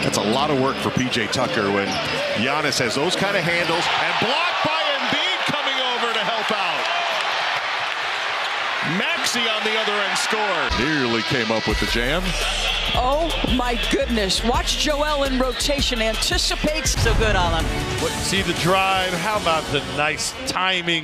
That's a lot of work for P.J. Tucker when Giannis has those kind of handles. And blocked by Embiid coming over to help out. Maxey on the other end scored. Nearly came up with the jam. Oh my goodness. Watch Joel in rotation. Anticipates. So good, Alan. See the drive. How about the nice timing?